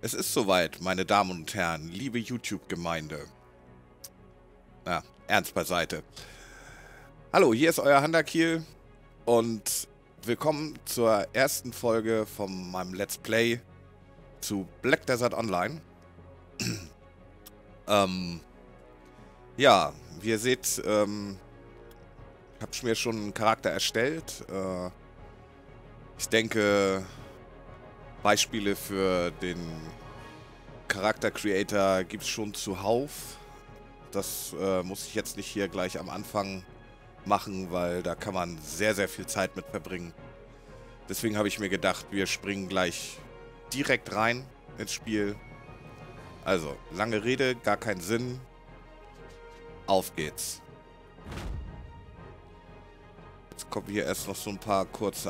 Es ist soweit, meine Damen und Herren, liebe YouTube-Gemeinde. Na, ernst beiseite. Hallo, hier ist euer Handakiel und willkommen zur ersten Folge von meinem Let's Play zu Black Desert Online. Ja, wie ihr seht, ich habe mir schon einen Charakter erstellt. Ich denke, Beispiele für den Charakter Creator gibt es schon zuhauf. Das muss ich jetzt nicht hier gleich am Anfang machen, weil da kann man sehr, sehr viel Zeit mit verbringen. Deswegen habe ich mir gedacht, wir springen gleich direkt rein ins Spiel. Also, lange Rede, gar keinen Sinn. Auf geht's. Jetzt kommen hier erst noch so ein paar kurze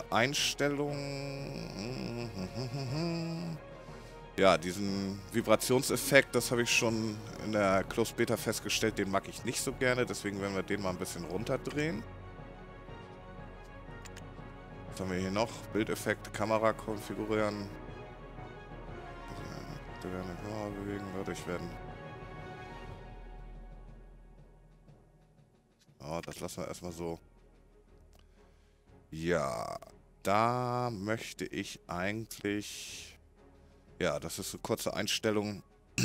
Einstellungen. Ja, diesen Vibrationseffekt, das habe ich schon in der Closed Beta festgestellt, den mag ich nicht so gerne, deswegen werden wir den mal ein bisschen runterdrehen. Was haben wir hier noch? Bildeffekt, Kamera konfigurieren. Wir werden eine Kamera bewegen, dadurch werden... Oh, das lassen wir erstmal so. Ja, da möchte ich eigentlich... Ja, das ist eine kurze Einstellung,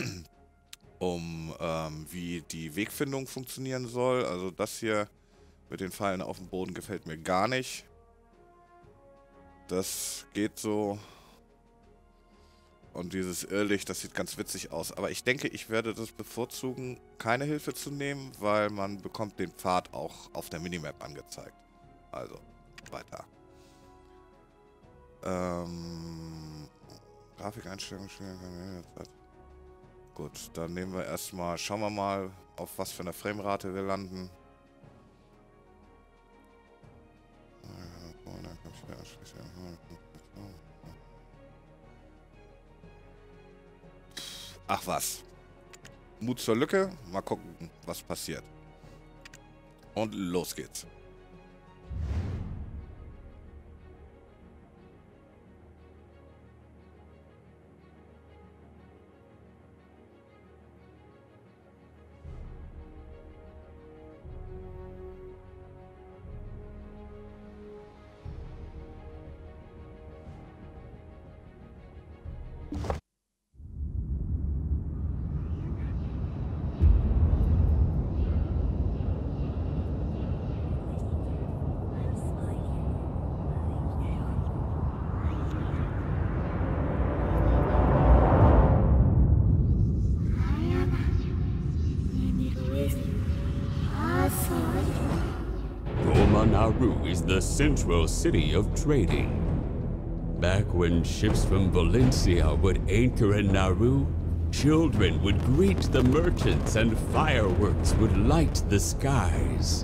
um wie die Wegfindung funktionieren soll. Also das hier mit den Pfeilen auf dem Boden gefällt mir gar nicht. Das geht so. Und dieses Irrlicht, das sieht ganz witzig aus. Aber ich denke, ich werde das bevorzugen, keine Hilfe zu nehmen, weil man bekommt den Pfad auch auf der Minimap angezeigt. Also, weiter. Grafikeinstellungen. Gut, dann nehmen wir erstmal, schauen wir mal, auf was für eine Framerate wir landen. Ach was. Mut zur Lücke. Mal gucken, was passiert. Und los geht's. Goma Naru is the central city of trading. Back when ships from Valencia would anchor in Naru, children would greet the merchants and fireworks would light the skies.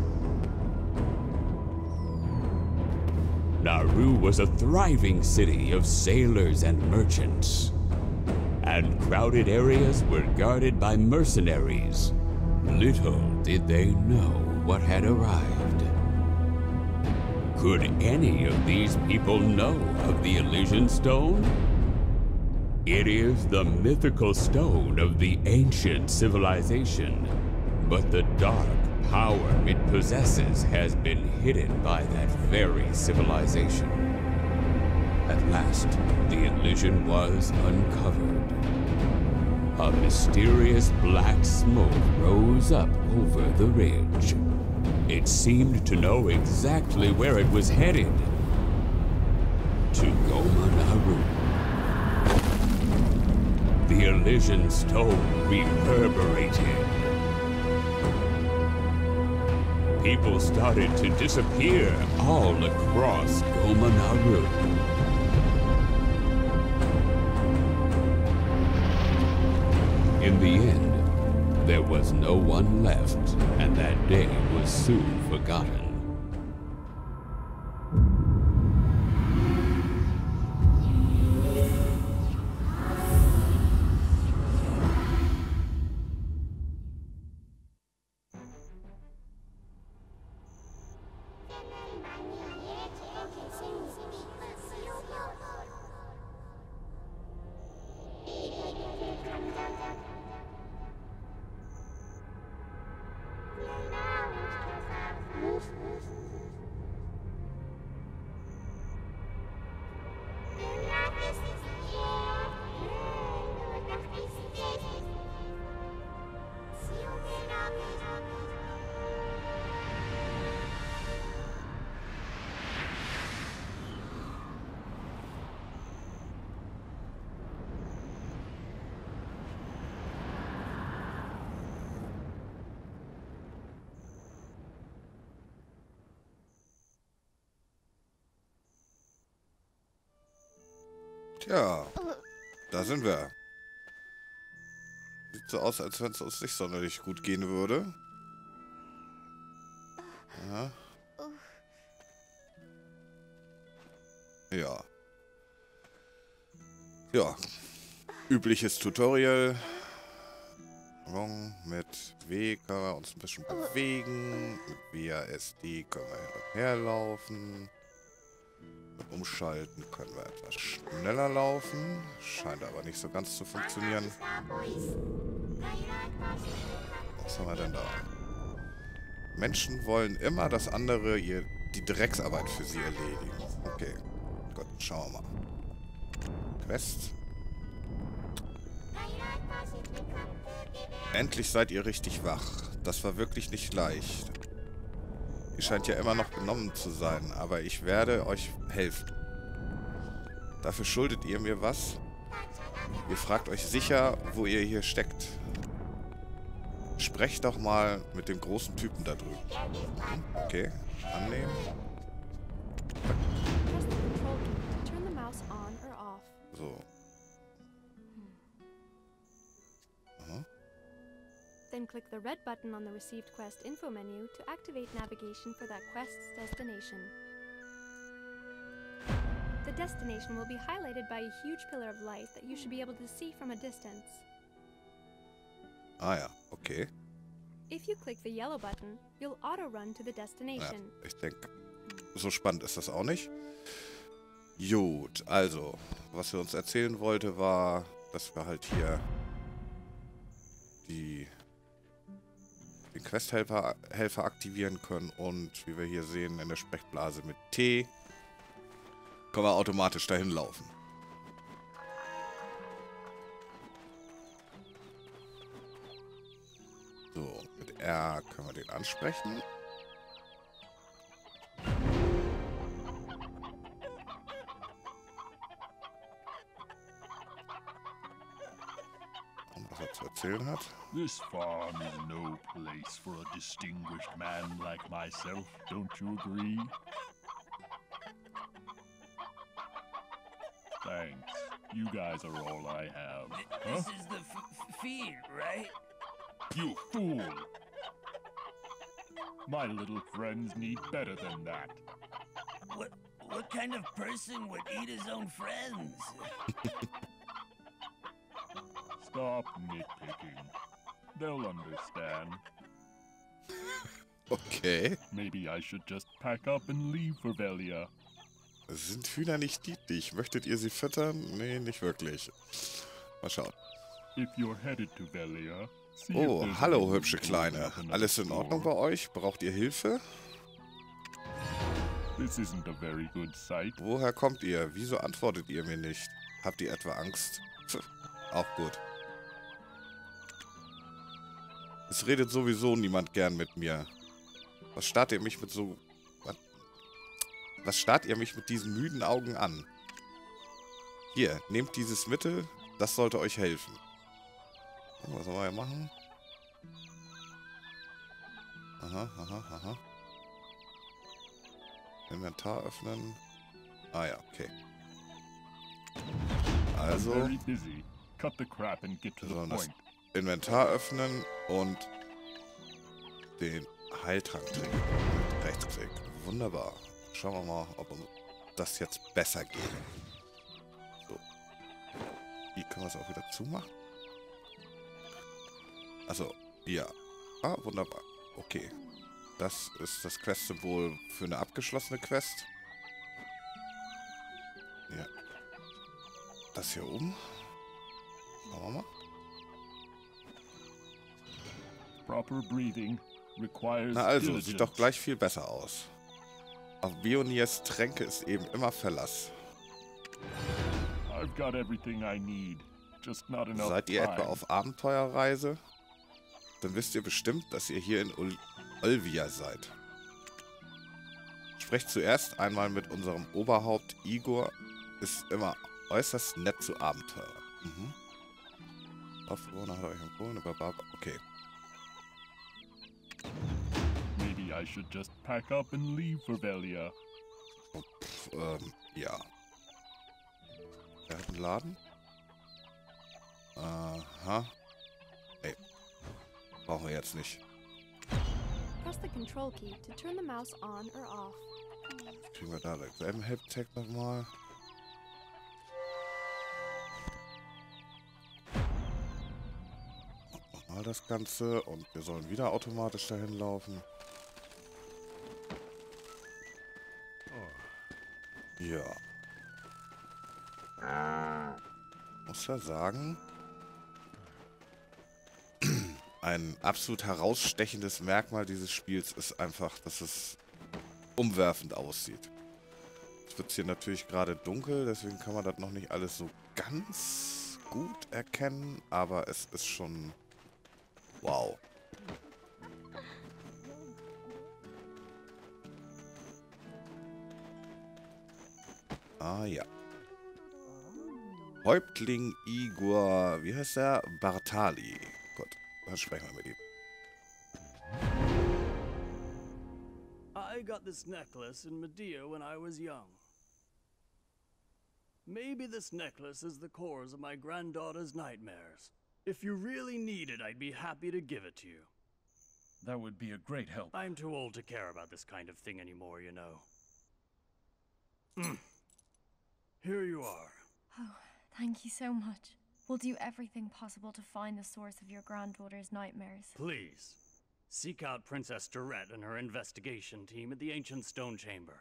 Naru was a thriving city of sailors and merchants. And crowded areas were guarded by mercenaries. Little did they know what had arrived. Could any of these people know of the Elysian Stone? It is the mythical stone of the ancient civilization, but the dark power it possesses has been hidden by that very civilization. At last, the Elysian was uncovered. A mysterious black smoke rose up over the ridge. It seemed to know exactly where it was headed. To Goma Naru. The Elysian Stone reverberated. People started to disappear all across Goma Naru. In the end, there was no one left, and that day was soon forgotten. Ja, da sind wir. Sieht so aus, als wenn es uns nicht sonderlich gut gehen würde. Ja. Ja. Ja. Übliches Tutorial. Mit W können wir uns ein bisschen bewegen. Mit WASD können wir hin und her laufen. Mit Umschalten können wir etwas schneller laufen. Scheint aber nicht so ganz zu funktionieren. Was haben wir denn da? Menschen wollen immer, dass andere die Drecksarbeit für sie erledigen. Okay. Gut, schauen wir mal. Quest. Endlich seid ihr richtig wach. Das war wirklich nicht leicht. Ihr scheint ja immer noch benommen zu sein, aber ich werde euch helfen. Dafür schuldet ihr mir was. Ihr fragt euch sicher, wo ihr hier steckt. Sprecht doch mal mit dem großen Typen da drüben. Okay, annehmen. So. Then click the red button on the received quest info menu to activate navigation for that quest's destination. The destination will be highlighted by a huge pillar of light that you should be able to see from a distance. Ah ja, okay. If you click the yellow button, you'll auto-run to the destination. Ja, ich denke, so spannend ist das auch nicht. Gut, also, was wir uns erzählen wollte, war, dass wir halt hier den Questhelfer aktivieren können und, wie wir hier sehen, in der Sprechblase mit T können wir automatisch dahin laufen. So, mit R können wir den ansprechen. Und was er zu erzählen hat. This farm is no place for a distinguished man like myself, don't you agree? Thanks. You guys are all I have. This is the feed, right? You fool! My little friends need better than that. What kind of person would eat his own friends? Stop nitpicking. They'll understand. Okay. Maybe I should just pack up and leave for Velia. Sind Hühner nicht niedlich? Möchtet ihr sie füttern? Nee, nicht wirklich. Mal schauen. If you're headed to Velia, oh, hallo, hübsche Kleine. Alles in Ordnung bei euch? Braucht ihr Hilfe? This isn't a very good sight. Woher kommt ihr? Wieso antwortet ihr mir nicht? Habt ihr etwa Angst? Auch gut. Es redet sowieso niemand gern mit mir. Was starrt ihr mich mit so... Was starrt ihr mich mit diesen müden Augen an? Hier, nehmt dieses Mittel, das sollte euch helfen. Was sollen wir hier machen? Aha, aha, aha. Inventar öffnen. Ah ja, okay. Also, das Inventar öffnen und den Heiltrank trinken. Mit Rechtsklick. Wunderbar. Schauen wir mal, ob das jetzt besser geht. So. Wie können wir es auch wieder zumachen? Also, ja. Ah, wunderbar. Okay. Das ist das Quest-Symbol für eine abgeschlossene Quest. Ja. Das hier oben. Schauen wir mal. Proper breathing requires Na also, diligence. sieht doch gleich viel besser aus. Auf Bionirs Tränke ist eben immer Verlass. I've got everything I need, just not enough Seid ihr time. etwa auf Abenteuerreise? Dann wisst ihr bestimmt, dass ihr hier in Olvia seid. Sprecht zuerst einmal mit unserem Oberhaupt. Igor ist immer äußerst nett zu Abenteuern. Mhm. Aufbewohner hat euch empfohlen, aber okay. Maybe I should just pack up and leave for Velia. Ja. der hat einen Laden. Aha. Ey. Brauchen wir jetzt nicht. Press the control key to turn the mouse on or off. Kriegen wir da denselben Help-Tag nochmal. Nochmal das Ganze und wir sollen wieder automatisch dahin laufen. Ja. Muss ja sagen, ein absolut herausstechendes Merkmal dieses Spiels ist einfach, dass es umwerfend aussieht. Jetzt wird es hier natürlich gerade dunkel, deswegen kann man das noch nicht alles so ganz gut erkennen, aber es ist schon wow. Ah ja. Häuptling Igor, wie heißt der? Bartali. Gut, dann sprechen wir mit ihm. I got this necklace in Medea when I was young. Maybe this necklace is the cause of my granddaughter's nightmares. If you really need it, I'd be happy to give it to you. That would be a great help. I'm too old to care about this kind of thing anymore, you know. Here you are. Oh, thank you so much. We'll do everything possible to find the source of your granddaughter's nightmares. Please, seek out Princess Durette and her investigation team at the Ancient Stone Chamber.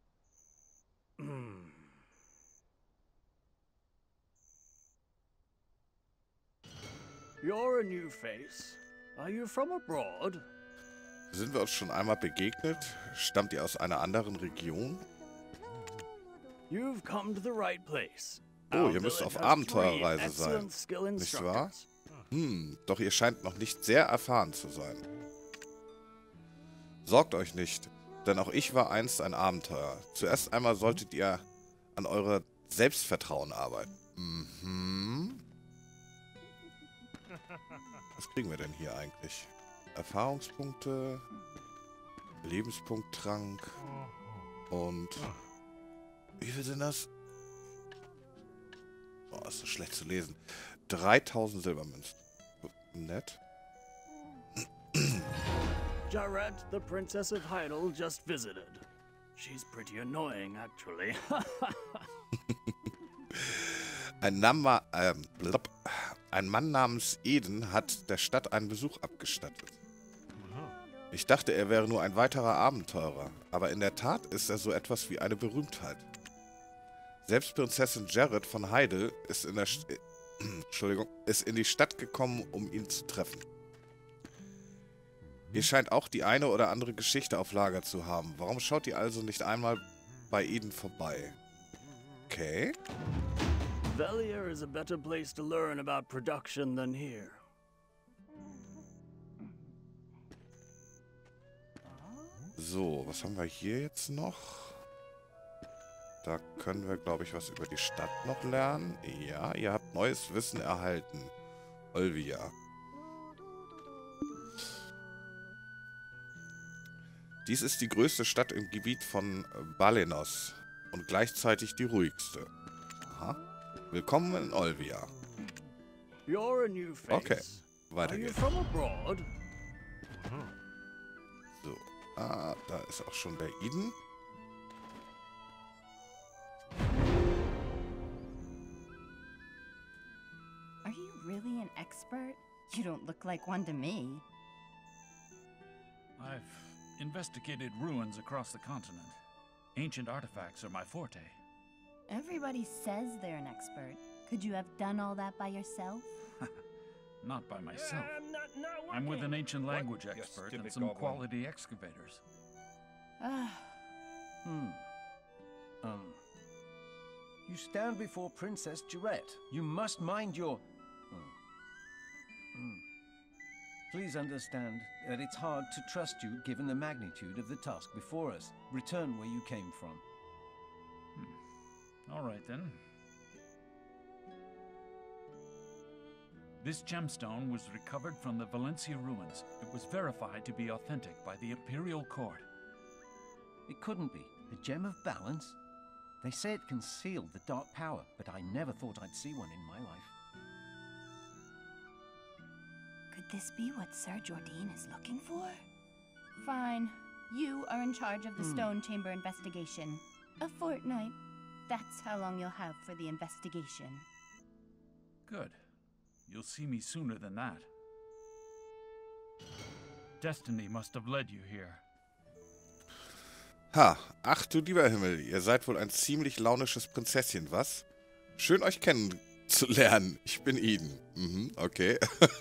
You're a new face. Are you from abroad? Sind wir uns schon einmal begegnet? Stammt ihr aus einer anderen Region? You've come to the right place. Oh, ihr müsst auf Abenteuerreise sein, nicht wahr? Doch ihr scheint noch nicht sehr erfahren zu sein. Sorgt euch nicht, denn auch ich war einst ein Abenteurer. Zuerst einmal solltet ihr an eurer Selbstvertrauen arbeiten. Was kriegen wir denn hier eigentlich? Erfahrungspunkte, Lebenspunkttrank und... Wie viel sind das? Oh, ist so schlecht zu lesen. 3000 Silbermünzen. Nett. Jarette, the Princess of Hyrule, just visited. She's pretty annoying, actually. Ein Mann namens Eden hat der Stadt einen Besuch abgestattet. Ich dachte, er wäre nur ein weiterer Abenteurer, aber in der Tat ist er so etwas wie eine Berühmtheit. Selbst Prinzessin Jarette von Hyrule ist in die Stadt gekommen, um ihn zu treffen. Ihr scheint auch die eine oder andere Geschichte auf Lager zu haben. Warum schaut ihr also nicht einmal bei Eden vorbei? Okay. Velier is a better place to learn about production than here. So, was haben wir hier jetzt noch? Da können wir, glaube ich, was über die Stadt noch lernen. Ja, ihr habt neues Wissen erhalten. Olvia. Dies ist die größte Stadt im Gebiet von Balenos und gleichzeitig die ruhigste. Aha. Willkommen in Olvia. You're a new face. Okay, weiter Are you geht's. from abroad? So, da ist auch schon der Eden. Are you really an expert? You don't look like one to me. I've investigated ruins across the continent. Ancient artifacts are my forte. Everybody says they're an expert. Could you have done all that by yourself? Not by myself. I'm with an ancient language expert and some quality excavators. You stand before Princess Jarette. You must mind your... Please understand that it's hard to trust you given the magnitude of the task before us. Return where you came from. All right, then. This gemstone was recovered from the Valencia ruins. It was verified to be authentic by the Imperial Court. It couldn't be. A gem of balance? They say it concealed the dark power, but I never thought I'd see one in my life. Could this be what Sir Jordan is looking for? Fine. You are in charge of the Stone Chamber investigation. A fortnight. That's how long you'll have for the investigation. Good. You'll see me sooner than that. Destiny must have led you here. Ha, ach du lieber Himmel, ihr seid wohl ein ziemlich launisches Prinzesschen, was? Schön euch kennenzulernen. Ich bin Eden. Okay.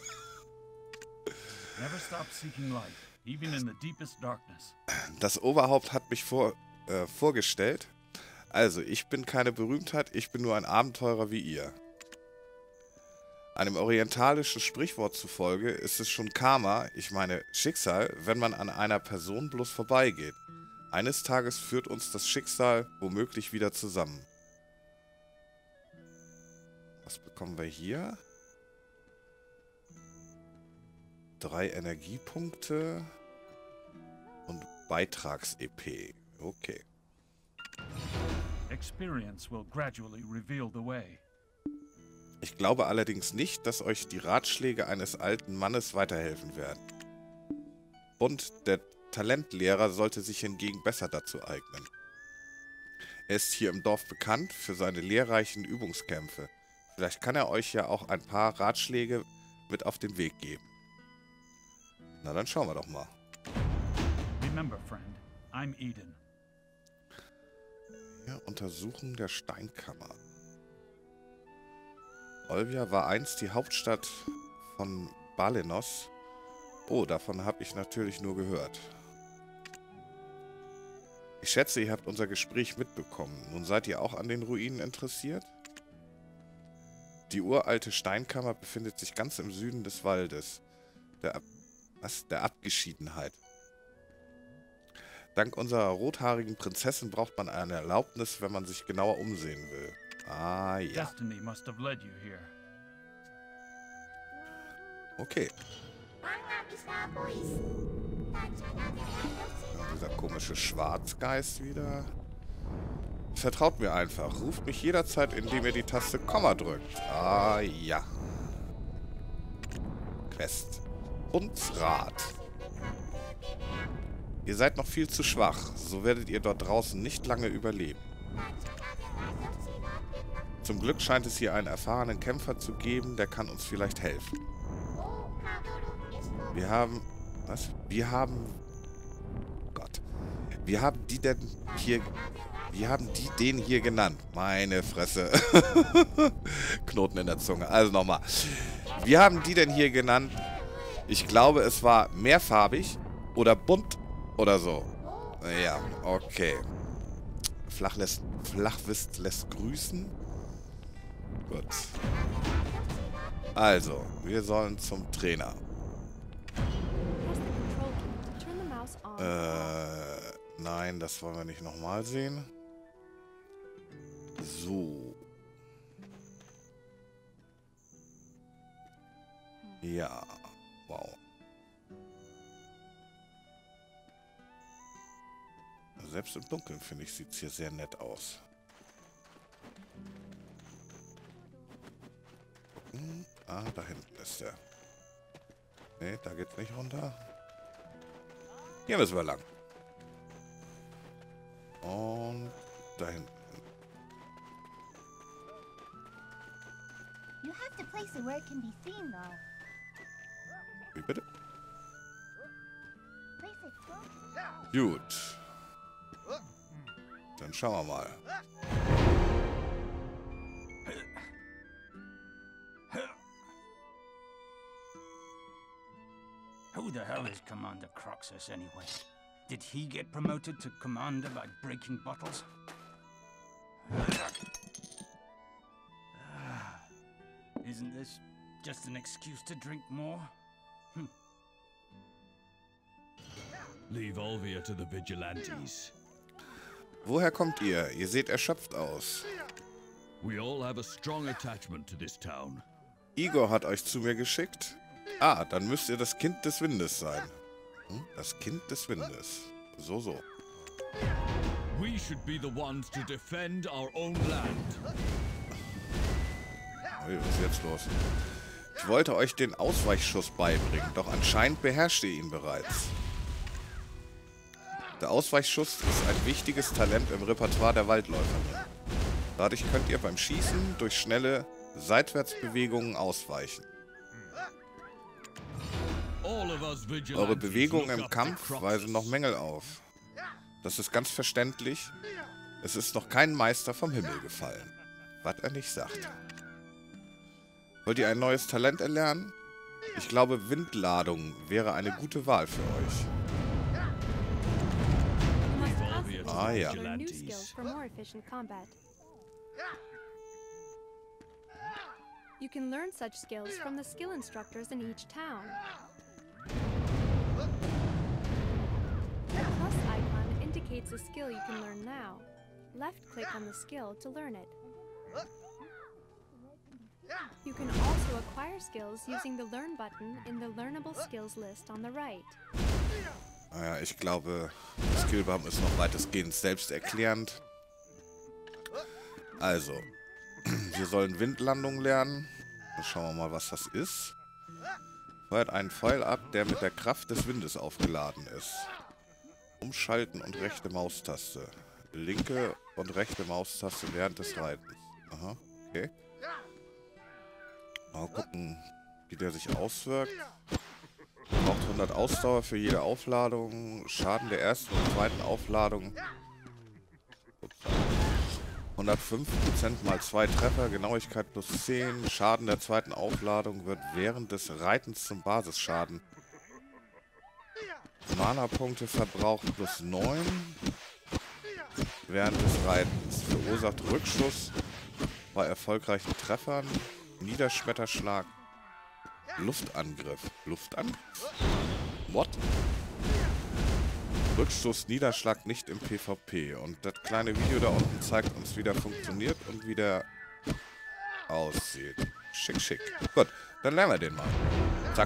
Never stop seeking light, even in the deepest darkness. Das Oberhaupt hat mich vorgestellt. Also, ich bin keine Berühmtheit, ich bin nur ein Abenteurer wie ihr. Einem orientalischen Sprichwort zufolge ist es schon Karma, ich meine Schicksal, wenn man an einer Person bloß vorbeigeht. Eines Tages führt uns das Schicksal womöglich wieder zusammen. Was bekommen wir hier? 3 Energiepunkte und Beitrags-EP. Okay. Experience will gradually reveal the way. Ich glaube allerdings nicht, dass euch die Ratschläge eines alten Mannes weiterhelfen werden. Und der Talentlehrer sollte sich hingegen besser dazu eignen. Er ist hier im Dorf bekannt für seine lehrreichen Übungskämpfe. Vielleicht kann er euch ja auch ein paar Ratschläge mit auf den Weg geben. Na, dann schauen wir doch mal. Remember, friend, I'm Eden. Ja, Untersuchung der Steinkammer. Olvia war einst die Hauptstadt von Balenos. Oh, davon habe ich natürlich nur gehört. Ich schätze, ihr habt unser Gespräch mitbekommen. Nun seid ihr auch an den Ruinen interessiert? Die uralte Steinkammer befindet sich ganz im Süden des Waldes. Der Abgeschiedenheit. Dank unserer rothaarigen Prinzessin braucht man eine Erlaubnis, wenn man sich genauer umsehen will. Ah, ja. Destiny must have led you here. Okay. Ja, dieser komische Schwarzgeist wieder. Vertraut mir einfach. Ruft mich jederzeit, indem ihr die Taste Komma drückt. Ah, ja. Quest. Hundsrat. Ihr seid noch viel zu schwach. So werdet ihr dort draußen nicht lange überleben. Zum Glück scheint es hier einen erfahrenen Kämpfer zu geben, der kann uns vielleicht helfen. Wir haben... Was? Wir haben die denn hier... Wie haben die den hier genannt? Meine Fresse. Knoten in der Zunge. Also nochmal. Wie haben die denn hier genannt? Ich glaube, es war mehrfarbig oder bunt oder so. Ja, okay. Flachwist lässt grüßen. Gut. Also, wir sollen zum Trainer. Nein, das wollen wir nicht nochmal sehen. So. Ja, wow. Selbst im Dunkeln, finde ich, sieht es hier sehr nett aus. Ah, da hinten ist der. Ne, da geht's nicht runter. Hier müssen wir lang. Und da hinten. You have to place it where it can be seen, though. Wie bitte? Place it close. Gut. Dann schauen wir mal. Who the hell is Commander Croxus anyway? Did he get promoted to commander by breaking bottles? Isn't this just an excuse to drink more? Leave Olvia to the vigilantes. Woher kommt ihr? Ihr seht erschöpft aus. We all have a strong attachment to this town. Igor hat euch zu mir geschickt. Ah, dann müsst ihr das Kind des Windes sein. Das Kind des Windes. So. We should be the ones to defend our own land. Ui, was ist jetzt los? Ich wollte euch den Ausweichschuss beibringen, doch anscheinend beherrscht ihr ihn bereits. Der Ausweichschuss ist ein wichtiges Talent im Repertoire der Waldläuferin. Dadurch könnt ihr beim Schießen durch schnelle Seitwärtsbewegungen ausweichen. Eure Bewegungen im Kampf weisen noch Mängel auf. Das ist ganz verständlich. Es ist noch kein Meister vom Himmel gefallen. Was er nicht sagt. Wollt ihr ein neues Talent erlernen? Ich glaube, Windladung wäre eine gute Wahl für euch. Ah ja. You can learn such skills from the skill instructors in each town. The plus icon indicates a skill you can learn now. Left-click on the skill to learn it. You can also acquire skills using the Learn button in the Learnable Skills list on the right. Naja, ich glaube, der Skillbaum ist noch weitestgehend selbsterklärend. Also, wir sollen Windlandung lernen. Dann schauen wir mal, was das ist. Feuert einen Pfeil ab, der mit der Kraft des Windes aufgeladen ist. Umschalten und rechte Maustaste. Linke und rechte Maustaste während des Reitens. Aha, okay. Mal gucken, wie der sich auswirkt. Braucht 100 Ausdauer für jede Aufladung. Schaden der ersten und zweiten Aufladung. 105% mal 2 Treffer, Genauigkeit plus 10. Schaden der zweiten Aufladung wird während des Reitens zum Basisschaden. Mana-Punkte verbraucht plus 9. Während des Reitens. Verursacht Rückschuss bei erfolgreichen Treffern. Niederschmetterschlag. Luftangriff. Luftangriff? What? Rückstoß, Niederschlag nicht im PvP. Und das kleine Video da unten zeigt uns, wie der funktioniert und wie der aussieht. Schick, schick. Gut, dann lernen wir den mal. Zack.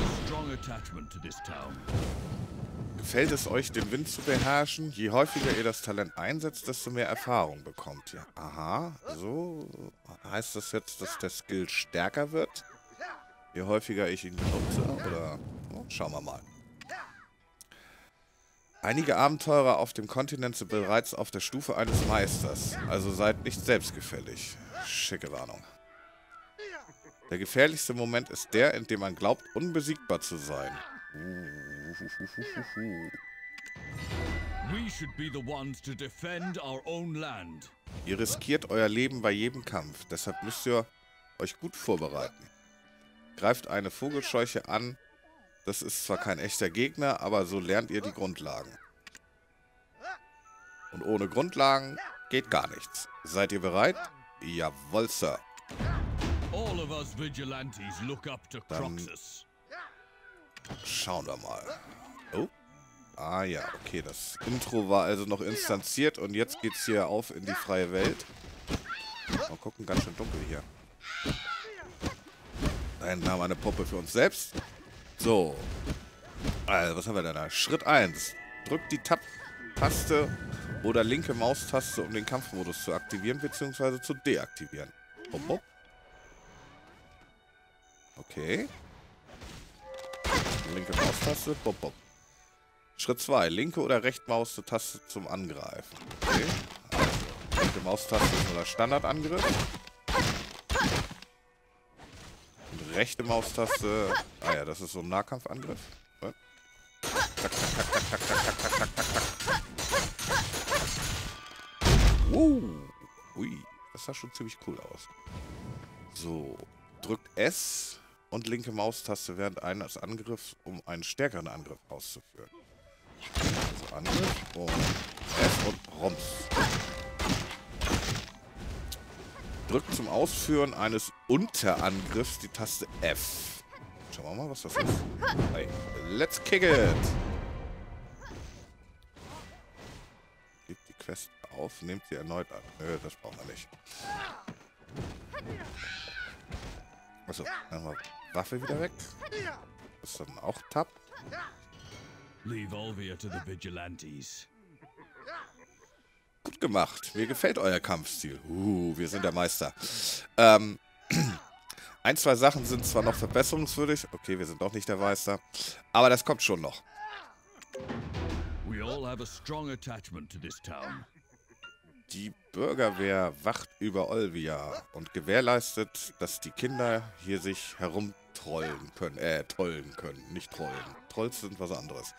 Gefällt es euch, den Wind zu beherrschen? Je häufiger ihr das Talent einsetzt, desto mehr Erfahrung bekommt ihr. Aha, so heißt das jetzt, dass der Skill stärker wird? Je häufiger ich ihn benutze, oder? Oh, schauen wir mal. Einige Abenteurer auf dem Kontinent sind bereits auf der Stufe eines Meisters, also seid nicht selbstgefällig. Schicke Warnung. Der gefährlichste Moment ist der, in dem man glaubt, unbesiegbar zu sein. Ihr riskiert euer Leben bei jedem Kampf, deshalb müsst ihr euch gut vorbereiten. Greift eine Vogelscheuche an. Das ist zwar kein echter Gegner, aber so lernt ihr die Grundlagen. Und ohne Grundlagen geht gar nichts. Seid ihr bereit? Jawohl, Sir. Dann schauen wir mal. Oh. Ah ja, okay, das Intro war also noch instanziert und jetzt geht's hier auf in die freie Welt. Mal gucken, ganz schön dunkel hier. Da hinten haben wir eine Puppe für uns selbst. So. Also, was haben wir denn da? Schritt 1. Drückt die Tab-Taste oder linke Maustaste, um den Kampfmodus zu aktivieren bzw. zu deaktivieren. Hopp, hopp. Okay. Linke Maustaste. Hopp, hopp. Schritt 2. Linke oder rechte Maustaste zum Angreifen. Okay. Also, linke Maustaste ist nur der Standardangriff. Rechte Maustaste. Ah ja, das ist so ein Nahkampfangriff. Zack, zack, zack, zack, zack, zack, zack, zack, zack, zack. Ui, das sah schon ziemlich cool aus. So, drückt S und linke Maustaste während eines Angriffs, um einen stärkeren Angriff auszuführen. Also Angriff und S und Rums. Drückt zum Ausführen eines Unterangriffs die Taste F. Schauen wir mal, was das ist. Hey, let's kick it! Gebt die Quest auf, nehmt sie erneut an. Nö, das brauchen wir nicht. Achso, dann haben wir Waffe wieder weg. Das ist dann auch Tab. Leave Olvia to the Vigilantes. Gut gemacht. Mir gefällt euer Kampfstil. Wir sind der Meister. Ein, zwei Sachen sind zwar noch verbesserungswürdig. Okay, wir sind doch nicht der Meister. Aber das kommt schon noch. We all have a strong attachment to this town. Die Bürgerwehr wacht über Olvia und gewährleistet, dass die Kinder hier sich herumtrollen können. Trollen können, nicht trollen. Trolls sind was anderes.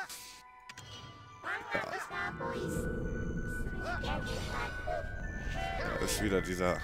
Ja. Da ist wieder dieser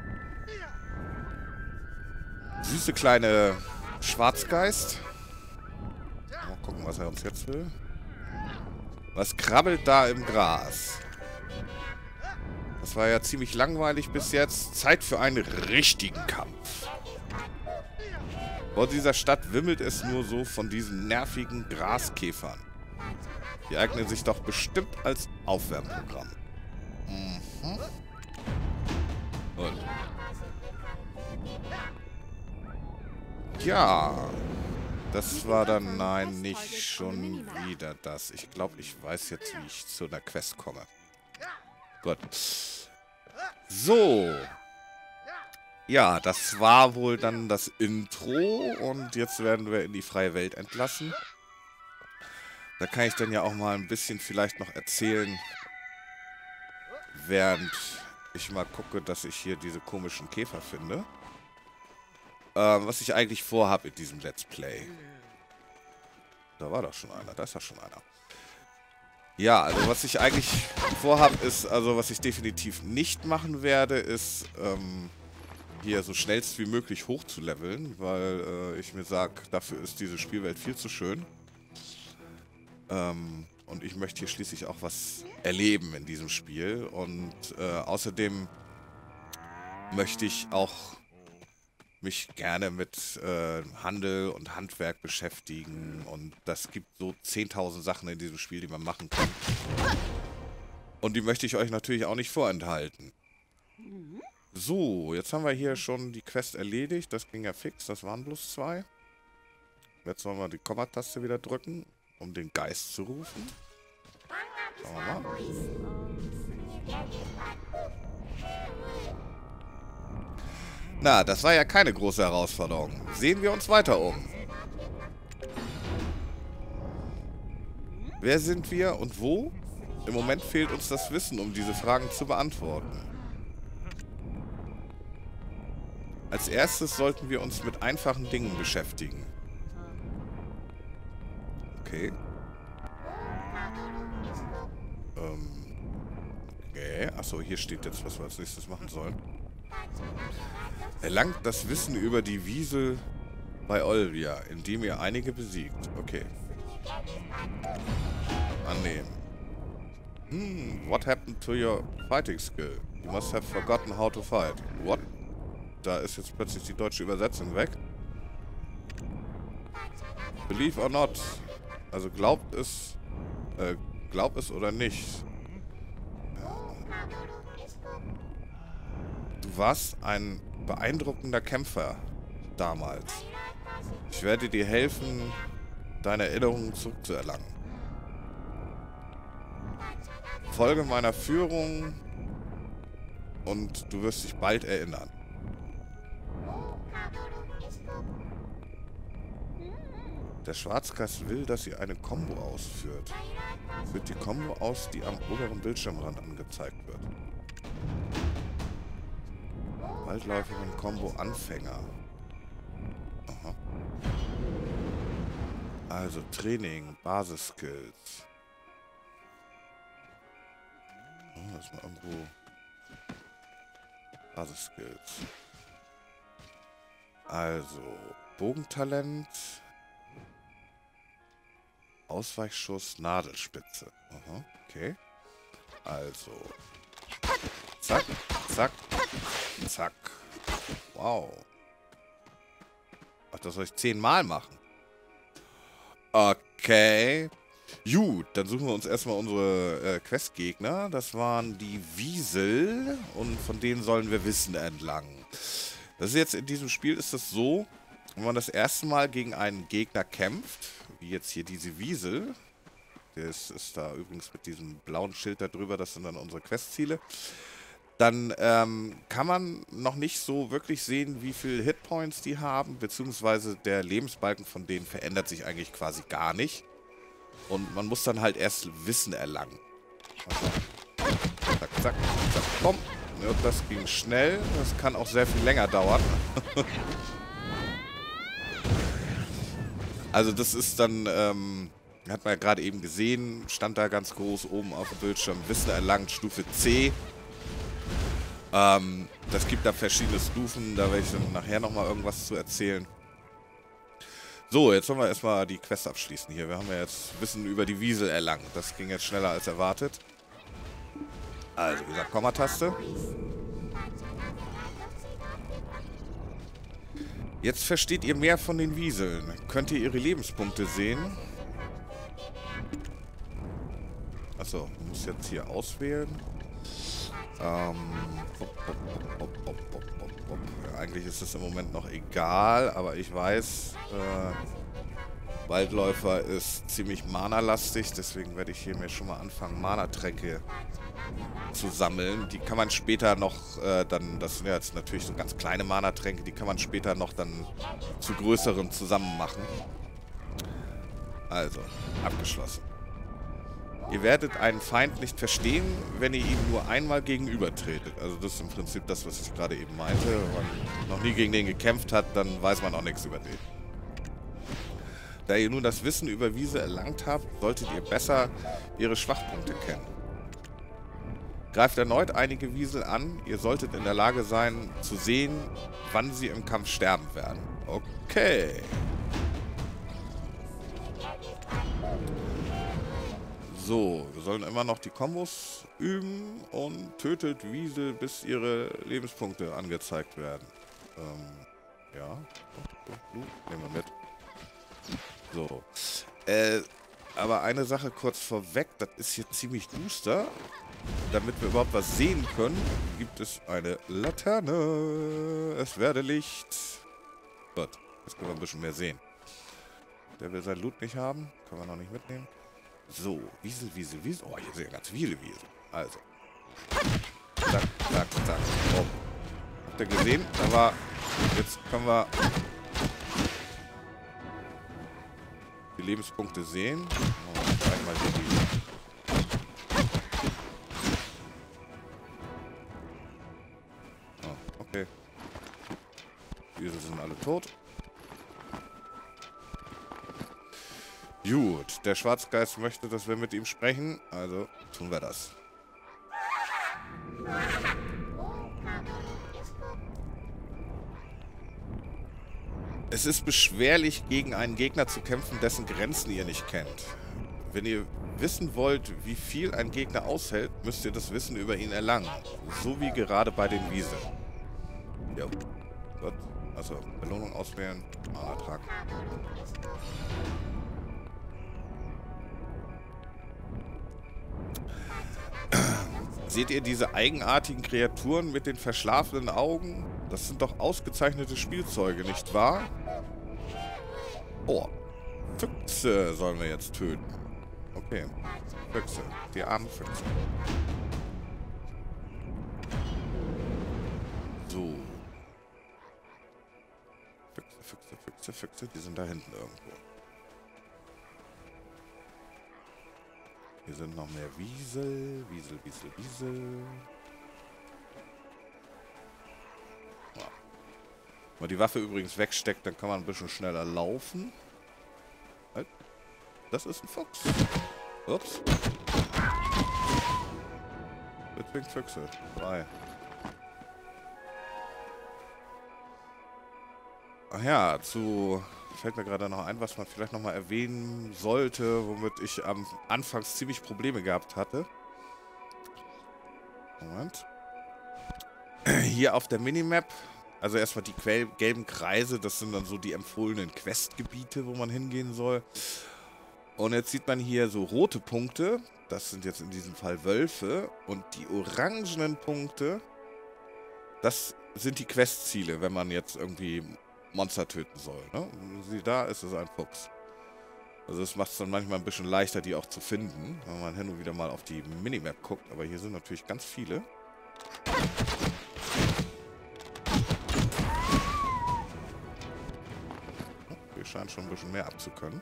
süße kleine Schwarzgeist. Mal gucken, was er uns jetzt will. Was krabbelt da im Gras? Das war ja ziemlich langweilig bis jetzt. Zeit für einen richtigen Kampf. Vor dieser Stadt wimmelt es nur so von diesen nervigen Graskäfern. Die eignen sich doch bestimmt als Aufwärmprogramm. Mhm. Und. Ja. Das war dann... Nein, nicht schon wieder das. Ich glaube, ich weiß jetzt, wie ich zu einer Quest komme. Gut. So. Ja, das war wohl dann das Intro. Und jetzt werden wir in die freie Welt entlassen. Da kann ich dann ja auch mal ein bisschen vielleicht noch erzählen, während ich mal gucke, dass ich hier diese komischen Käfer finde. Was ich eigentlich vorhabe in diesem Let's Play. Da war doch schon einer, da ist doch schon einer. Ja, also was ich eigentlich vorhabe ist, also was ich definitiv nicht machen werde, ist hier so schnellst wie möglich hochzuleveln, weil ich mir sage, dafür ist diese Spielwelt viel zu schön. Und ich möchte hier schließlich auch was erleben in diesem Spiel. Und außerdem möchte ich auch mich gerne mit Handel und Handwerk beschäftigen. Und das gibt so 10.000 Sachen in diesem Spiel, die man machen kann. Und die möchte ich euch natürlich auch nicht vorenthalten. So, jetzt haben wir hier schon die Quest erledigt. Das ging ja fix, das waren bloß 2. Jetzt wollen wir die Komma-Taste wieder drücken, um den Geist zu rufen. Schauen wir mal. Na, das war ja keine große Herausforderung. Sehen wir uns weiter um. Wer sind wir und wo? Im Moment fehlt uns das Wissen, um diese Fragen zu beantworten. Als erstes sollten wir uns mit einfachen Dingen beschäftigen. Okay. Okay. Achso, hier steht jetzt, was wir als nächstes machen sollen. Erlangt das Wissen über die Wiesel bei Olvia, indem ihr einige besiegt. Okay. Annehmen. What happened to your fighting skill? You must have forgotten how to fight. What? Da ist jetzt plötzlich die deutsche Übersetzung weg. Believe or not. Also glaubt es oder nicht. Du warst ein beeindruckender Kämpfer damals. Ich werde dir helfen, deine Erinnerungen zurückzuerlangen. Folge meiner Führung und du wirst dich bald erinnern. Der Schwarzgeist will, dass ihr eine Combo ausführt. Führt die Combo aus, die am oberen Bildschirmrand angezeigt wird. Waldläuferin Combo Anfänger. Aha. Also Training, Basisskills. Oh, das ist mal irgendwo Basisskills. Also Bogentalent. Ausweichschuss, Nadelspitze. Aha, okay. Also. Zack, zack, zack. Wow. Ach, das soll ich 10-mal machen. Okay. Gut, dann suchen wir uns erstmal unsere Questgegner. Das waren die Wiesel und von denen sollen wir Wissen erlangen. Das ist jetzt in diesem Spiel ist es so, wenn man das erste Mal gegen einen Gegner kämpft, wie jetzt hier diese Wiesel, Das ist da übrigens mit diesem blauen Schild da drüber. Das sind dann unsere Questziele. Dann kann man noch nicht so wirklich sehen, wie viel Hitpoints die haben, beziehungsweise der Lebensbalken von denen verändert sich eigentlich quasi gar nicht. Und man muss dann halt erst Wissen erlangen. Also, zack, zack, zack, komm. Ja, das ging schnell. Das kann auch sehr viel länger dauern. Also das ist dann, hat man ja gerade eben gesehen, stand da ganz groß oben auf dem Bildschirm, Wissen erlangt, Stufe C. Das gibt da verschiedene Stufen, da werde ich dann nachher nochmal irgendwas zu erzählen. So, jetzt wollen wir erstmal die Quest abschließen hier. Wir haben ja jetzt Wissen über die Wiesel erlangt. Das ging jetzt schneller als erwartet. Also, wie gesagt, Komma-Taste. Jetzt versteht ihr mehr von den Wieseln. Könnt ihr ihre Lebenspunkte sehen? Achso, ich muss jetzt hier auswählen. Eigentlich ist es im Moment noch egal, aber ich weiß, Waldläufer ist ziemlich Mana-lastig, deswegen werde ich hier mir schon mal anfangen, Mana-Tränke zu sammeln. Die kann man später noch, dann, das sind ja jetzt natürlich so ganz kleine Mana-Tränke, die kann man später noch dann zu größeren zusammen machen. Also, abgeschlossen. Ihr werdet einen Feind nicht verstehen, wenn ihr ihm nur einmal gegenübertretet. Also das ist im Prinzip das, was ich gerade eben meinte. Wenn man noch nie gegen den gekämpft hat, dann weiß man auch nichts über den. Da ihr nun das Wissen über Wiesel erlangt habt, solltet ihr besser ihre Schwachpunkte kennen. Greift erneut einige Wiesel an. Ihr solltet in der Lage sein, zu sehen, wann sie im Kampf sterben werden. Okay. So, wir sollen immer noch die Kombos üben und tötet Wiesel, bis ihre Lebenspunkte angezeigt werden. Ja. Nehmen wir mit. So. Aber eine Sache kurz vorweg, das ist hier ziemlich duster. Damit wir überhaupt was sehen können, gibt es eine Laterne. Es werde Licht. Gut, jetzt können wir ein bisschen mehr sehen. Der will sein Loot nicht haben. Können wir noch nicht mitnehmen. So, Wiesel, Wiesel, Wiesel. Oh, hier sind ja ganz viele Wiesel. Also. Zack, zack, zack. Oh. Habt ihr gesehen? Aber jetzt können wir die Lebenspunkte sehen. Oh, einmal hier die. Oh, okay. Wiesel sind alle tot. Gut, der Schwarzgeist möchte, dass wir mit ihm sprechen, also tun wir das. Es ist beschwerlich, gegen einen Gegner zu kämpfen, dessen Grenzen ihr nicht kennt. Wenn ihr wissen wollt, wie viel ein Gegner aushält, müsst ihr das Wissen über ihn erlangen. So wie gerade bei den Wieseln. Jo. Gut. Also, Belohnung auswählen, Mana tragen. Seht ihr diese eigenartigen Kreaturen mit den verschlafenen Augen? Das sind doch ausgezeichnete Spielzeuge, nicht wahr? Oh, Füchse sollen wir jetzt töten. Okay, Füchse, die armen Füchse. So. Füchse, Füchse, Füchse, Füchse, die sind da hinten irgendwo. Hier sind noch mehr Wiesel. Wiesel, Wiesel, Wiesel. Ja. Wenn man die Waffe übrigens wegsteckt, dann kann man ein bisschen schneller laufen. Halt. Das ist ein Fuchs. Ups. Deswegen Füchse. 3. Ach ja, fällt mir gerade noch ein, was man vielleicht nochmal erwähnen sollte, womit ich am Anfangs ziemlich Probleme gehabt hatte. Moment. Hier auf der Minimap, also erstmal die gelben Kreise, das sind dann so die empfohlenen Questgebiete, wo man hingehen soll. Und jetzt sieht man hier so rote Punkte, das sind jetzt in diesem Fall Wölfe, und die orangenen Punkte, das sind die Questziele, wenn man jetzt irgendwie Monster töten soll, ne? Sieh, da ist es ein Fuchs. Also das macht es dann manchmal ein bisschen leichter, die auch zu finden, wenn man hin und wieder mal auf die Minimap guckt. Aber hier sind natürlich ganz viele. Oh, wir scheinen schon ein bisschen mehr abzukönnen.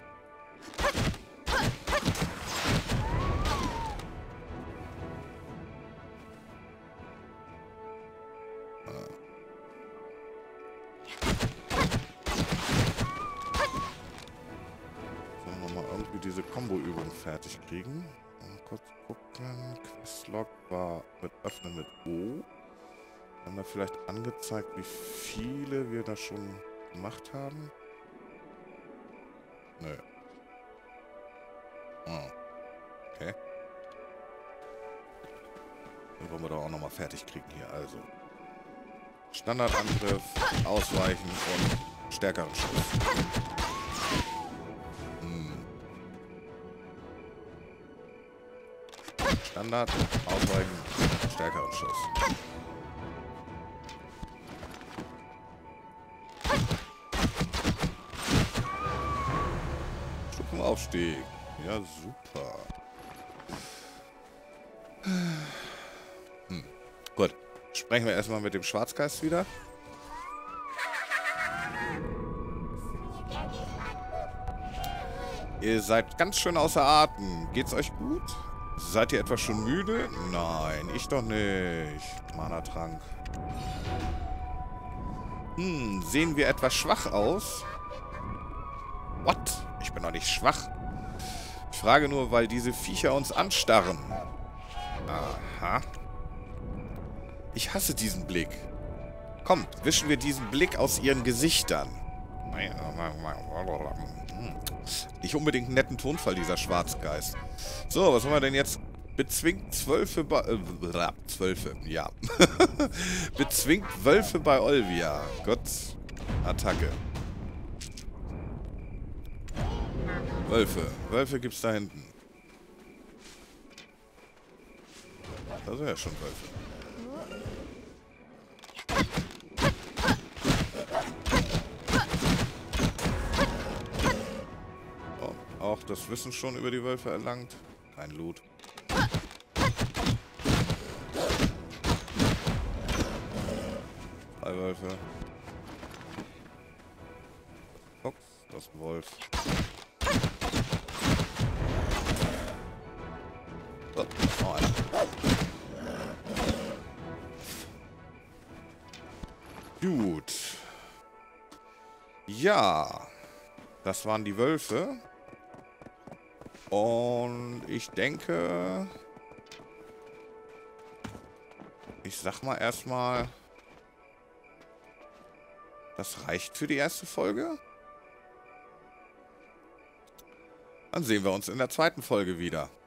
Diese Combo-Übung fertig kriegen. Mal kurz gucken. Questlog war mit Öffnen mit O. Haben wir vielleicht angezeigt, wie viele wir da schon gemacht haben? Nö. Oh. Okay. Den wollen wir doch auch nochmal fertig kriegen hier. Also. Standardangriff, Ausweichen und stärkeren Schuss. Standard, Ausweichen, stärkeren Schuss. Stufenaufstieg. Ja, super. Gut. Sprechen wir erstmal mit dem Schwarzgeist wieder. Ihr seid ganz schön außer Atem. Geht's euch gut? Seid ihr etwa schon müde? Nein, ich doch nicht. Mana-Trank. Sehen wir etwas schwach aus? What? Ich bin doch nicht schwach. Ich frage nur, weil diese Viecher uns anstarren. Aha. Ich hasse diesen Blick. Kommt, wischen wir diesen Blick aus ihren Gesichtern. Nicht unbedingt einen netten Tonfall, dieser Schwarzgeist. So, was haben wir denn jetzt? Bezwingt Wölfe bei... Zwölfe, ja. Bezwingt Wölfe bei Olvia. Gott. Attacke. Wölfe. Wölfe gibt's da hinten. Da sind ja schon Wölfe. Auch das Wissen schon über die Wölfe erlangt. Kein Loot. Drei Wölfe. Fuchs, das ist ein Wolf. So, noch einer. Gut. Ja. Das waren die Wölfe. Und ich denke, ich sag mal erstmal, das reicht für die erste Folge. Dann sehen wir uns in der zweiten Folge wieder.